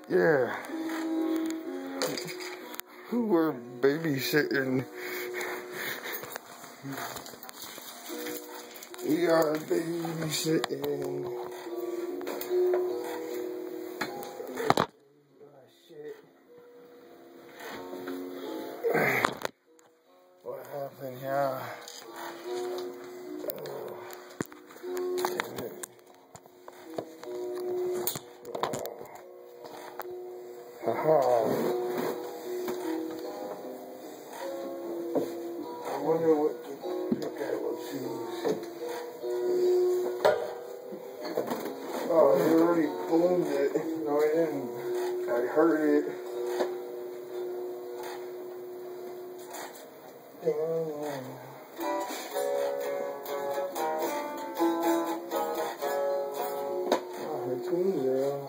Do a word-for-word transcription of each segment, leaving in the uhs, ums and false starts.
Yeah. Who were babysitting? We are babysitting. Oh, shit. What happened here? Haha. I wonder what the pick I will choose. Oh, he already boomed it. No, I didn't. I heard it. Damn. Oh, her tunes are out.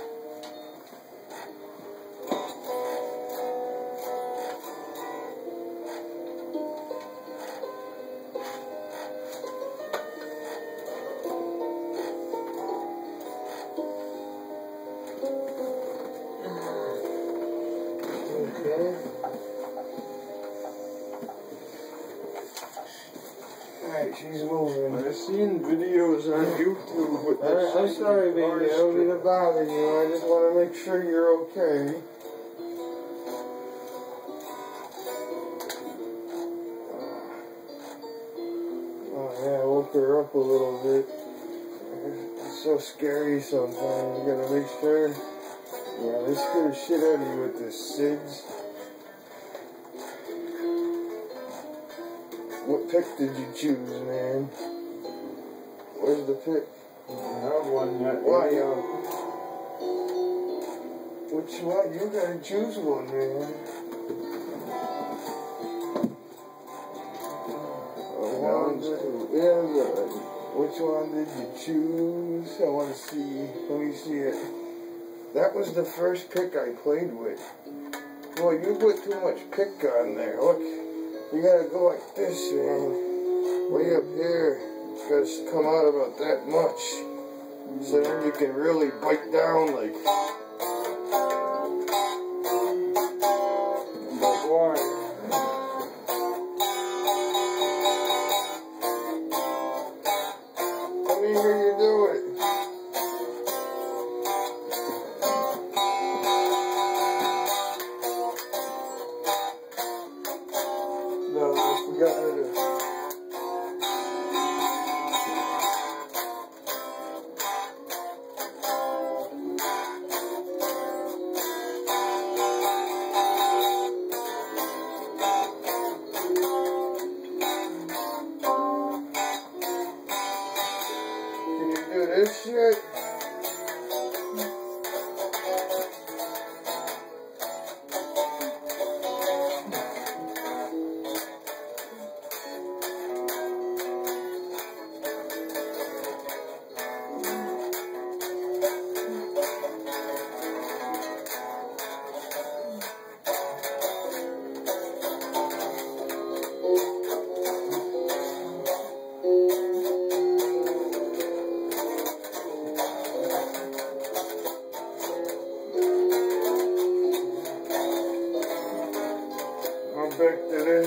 Alright, she's moving. I've seen videos on YouTube with that. I'm sorry, baby. I don't mean to bother you. I just want to make sure you're okay. Oh, yeah, I woke her up a little bit. It's so scary sometimes. You gotta make sure. Yeah, they scare the shit out of you with this S I D S. What pick did you choose, man? Where's the pick? I have one yet. Why, uh, which one? You gotta choose one, man. Oh, one, two. Yeah, good. Which one did you choose? I want to see. Let me see it. That was the first pick I played with. Boy, you put too much pick on there. Look. You gotta go like this, man. Way up here. It's gotta come out about that much. So then you can really bite down like. Like what? Let me hear you do it. No, I forgot how to. Can you do this shit? I'm back to this.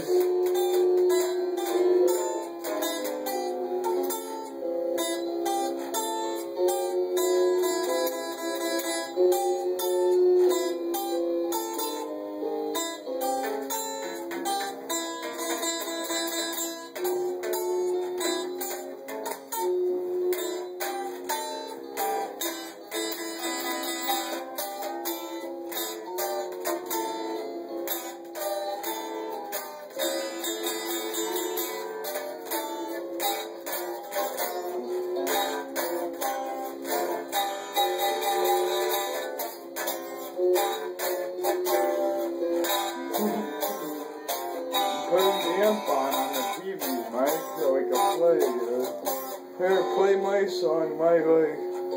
Put an amp on on the T V, Mike, so I can play it. Here, play my song, my way.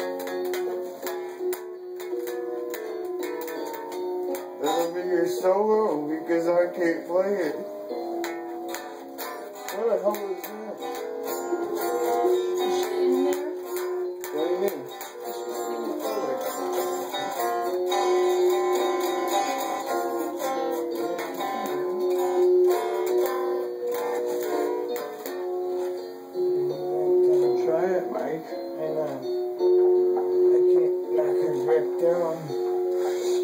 That'll be your solo because I can't play it. What the hell is that? What do you mean?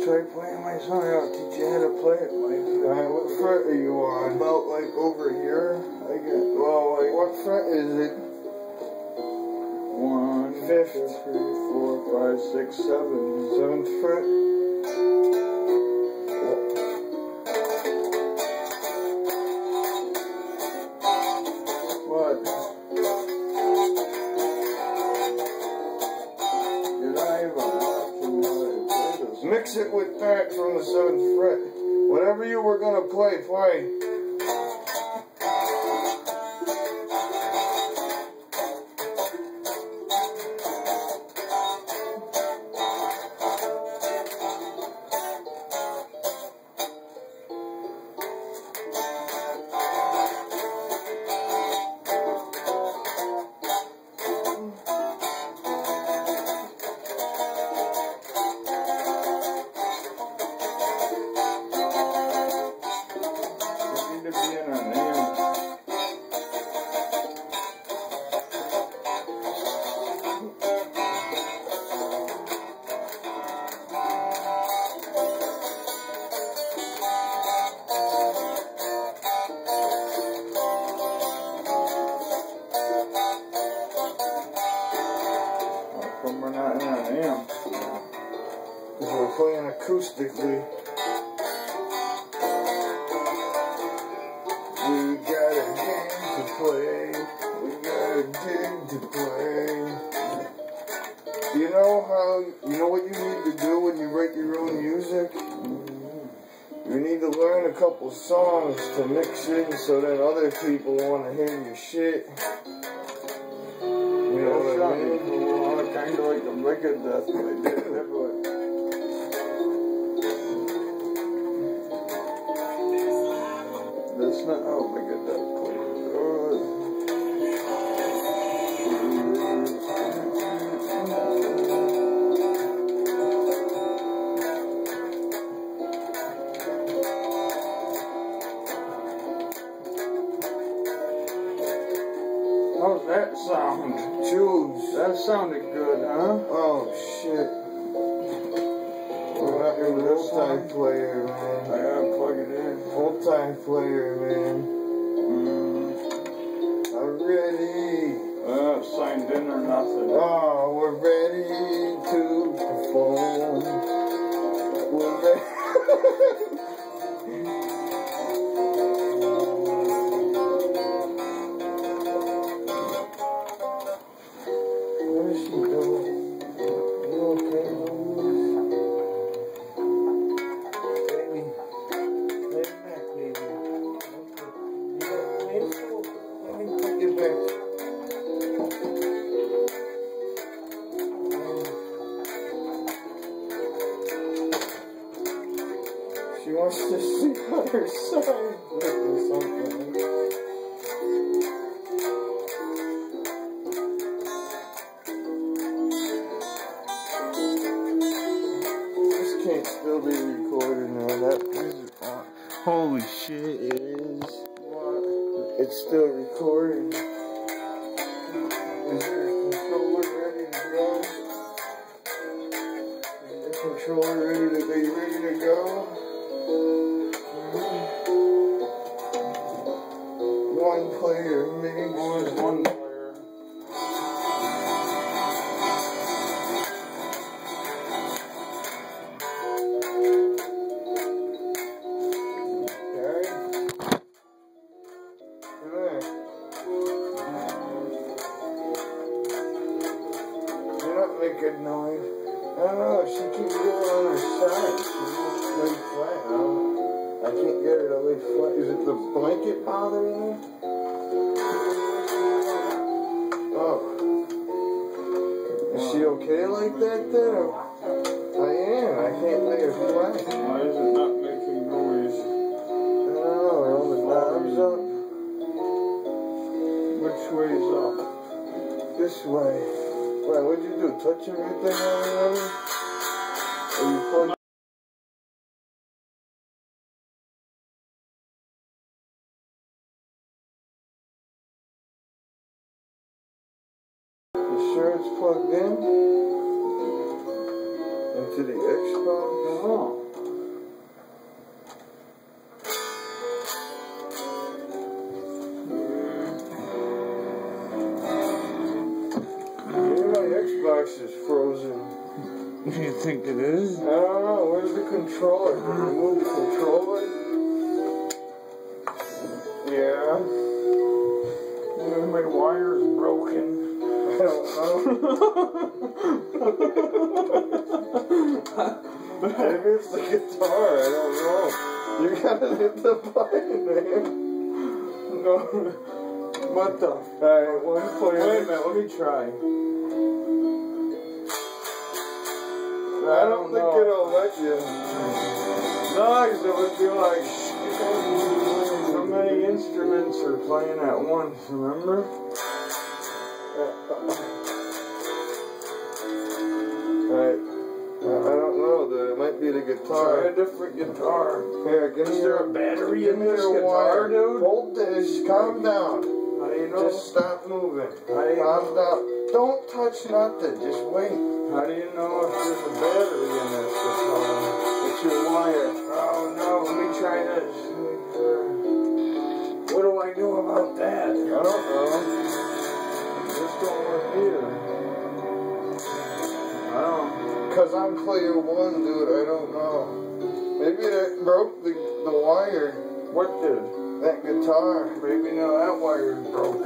try playing my song. I'll teach you how to play it, Mike. Alright, what fret are you on? About like over here. I get, well, like, What fret is it? one, Fifth. two, three, four, five, six, seven. Seventh fret? What? Did I even watch and how I play this? Mix it with that from the seventh fret. Whatever you were gonna play, play. To be in our name. How come we're not in our name? Because we're playing acoustically. We got a game to play. We got a gig to play. You know how, you know what you need to do when you write your own music? You need to learn a couple songs to mix in so that other people want to hear your shit. You know what I mean? Well, kind of like a Megadeth, but I did it everywhere. That's not how Megadeth plays. Oh. How's that sound? Choose. That sounded good, huh? Oh shit. We're not your multi-player, I man. gotta plug it in. Multi-player, man. Mm. I'm ready. Uh, signed in or nothing. Oh, we're ready to perform. We're ready. Where is she going? You okay, Louise? Baby. Lay back, baby. Okay. You got painful? Let me put you back. She wants to sleep on her side. Or something. This can't still be recorded now. That is on. Holy shit, it is. What? It's still recording. Is your controller ready to go? Is the controller ready to be ready to go? One player mix. Only one player. Okay. Come here. You're not making noise. I don't know, she keeps going on her side. She won't lay flat. I, don't, I can't get her to lay flat. Is it the blanket bothering you? Oh. Is she okay like that then? Or- I am. I can't lay her flat. Why is it not making noise? I don't know. Are all the knobs up? Which way is up? This way. Wait, what'd you do? Touch everything already? Or you plugged? You sure it's plugged in? Into the Xbox? Oh. don't know. Where's the controller? Did I remove the controller? Yeah. Maybe my wire's broken. I don't know. Maybe it's the guitar. I don't know. You gotta hit the button, man. No. What the? Alright, one player. Wait a minute, let me try. I don't think know. it'll let you. No, 'cause it would be like so many instruments are playing at once, remember? Alright. I don't know, the, it might be the Try guitar. a different guitar. Here, give me Is there your a battery give in me this your guitar, wire. dude? Hold this, calm down. How do you know? Just stop moving. How do you Calm know? down. Don't touch nothing, just wait. How do you know if there's a battery in this guitar? It's your wire. Oh no, let me try this. What do I know about that? I don't know. This don't work either. I don't. Cause I'm player one, dude, I don't know. Maybe that broke the, the wire. What did? That guitar. Maybe now that wire's broke.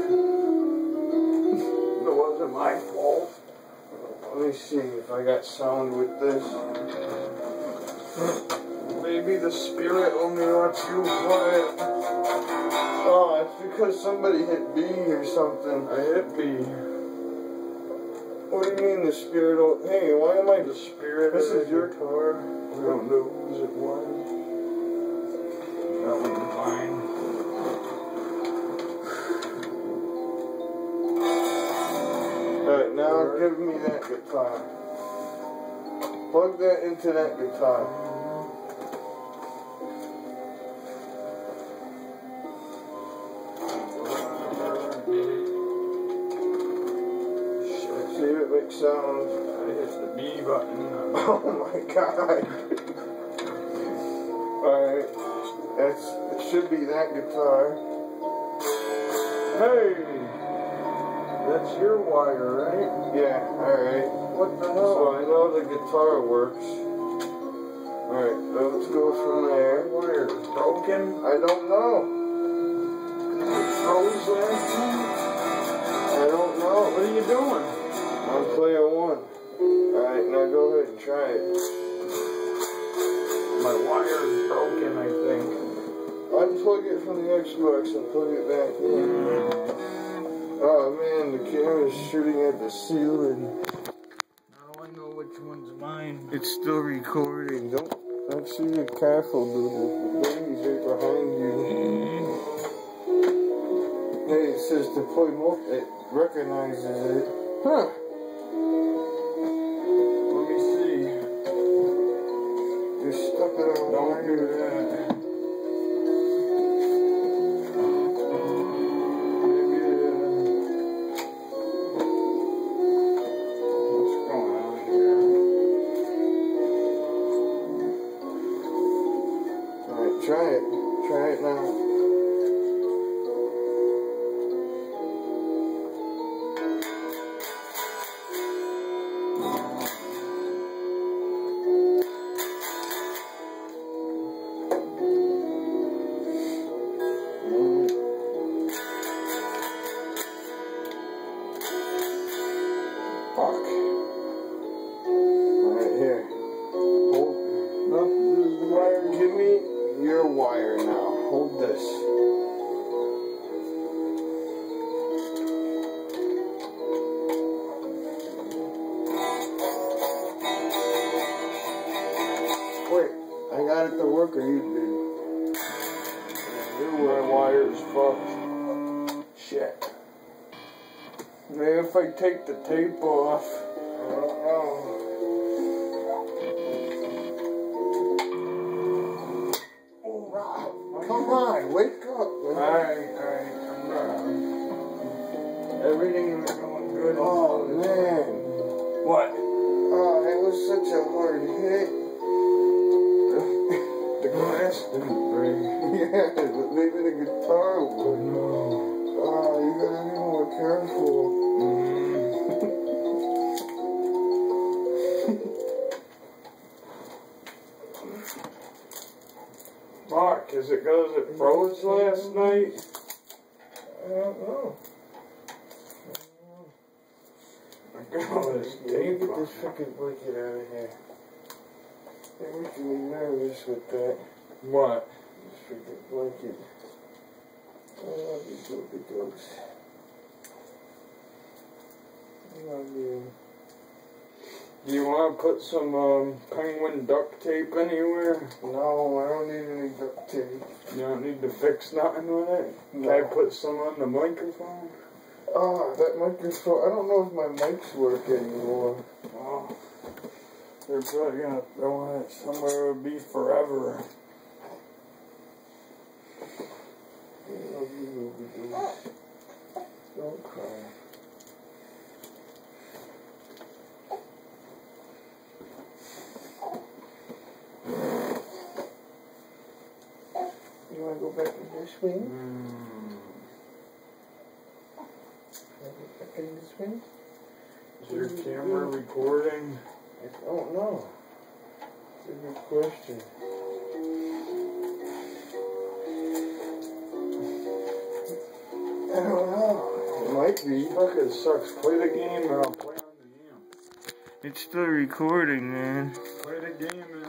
It wasn't my fault. Let me see if I got sound with this. Maybe the spirit only lets you play it. Oh, it's because somebody hit B or something. I hit B. What do you mean the spirit? will- Hey, why am I? The spirit This of is the your guitar. We don't know whose it was. That one's mine. Alright, now give me that guitar. Plug that into that guitar. See if it makes sound. I hit the B button. Oh my god. Alright. That's it should be that guitar. Hey! That's your wire, right? Yeah, alright. What the So hell? I know the guitar works. Alright, let's go from there. Wire is broken. I don't know. It froze last night. I don't know. What are you doing? I'm player one. Alright, now go ahead and try it. My wire is broken, I think. Unplug it from the Xbox and plug it back in. Oh man, the camera's shooting at the ceiling. How do I know which one's mine? It's still recording. Don't don't see you careful, dude. The baby's right behind you. Hey, it says deploy multi. It recognizes it. Huh. Let me see. Just stuck it on. Don't do that. Try it. Try it now. Fuck. Alright, here. Hold. No, this is the wire. Give me your wire now. Hold this. Wait, I got it to work or you did? My wire's fucked. Shit. Maybe if I take the tape off. I don't know. Come on, wake up, man. Alright, alright, I'm uh, everything is going good. Oh, man. What? Oh, it was such a hard hit. The glass didn't break. Yeah, but maybe the guitar would. No. Oh, you gotta be more careful. Mark, is it because it froze last night? I don't know. My God, this Let me tape get on this freaking blanket out of here. They're making me nervous with that. What? This freaking blanket. I love these little dogs. I love you. Do you want to put some um, penguin duct tape anywhere? No, I don't need any duct tape. You don't need to fix nothing with it? No. Can I put some on the microphone? Ah, that microphone. I don't know if my mics work anymore. Oh, they're probably going to throw it somewhere it would be forever. I love you, little dogs. Don't cry. You want to go back in your swing? Mm. Can I go back in the swing? Is your camera recording? I don't know. It's a good question. I don't know. It might be. Fuck, it sucks. Play the game and I'll play on the amp. It's still recording, man. Play the game and